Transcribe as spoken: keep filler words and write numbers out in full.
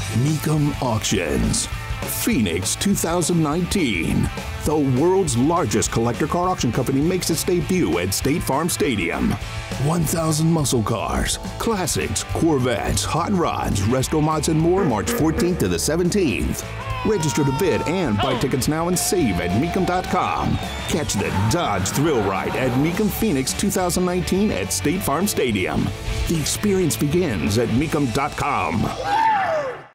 Mecum Auctions, Phoenix two thousand nineteen. The world's largest collector car auction company makes its debut at State Farm Stadium. one thousand muscle cars, classics, Corvettes, hot rods, resto mods, and more March fourteenth to the seventeenth. Register to bid and buy tickets now and save at mecum dot com. Catch the Dodge Thrill Ride at Mecum Phoenix two thousand nineteen at State Farm Stadium. The experience begins at mecum dot com.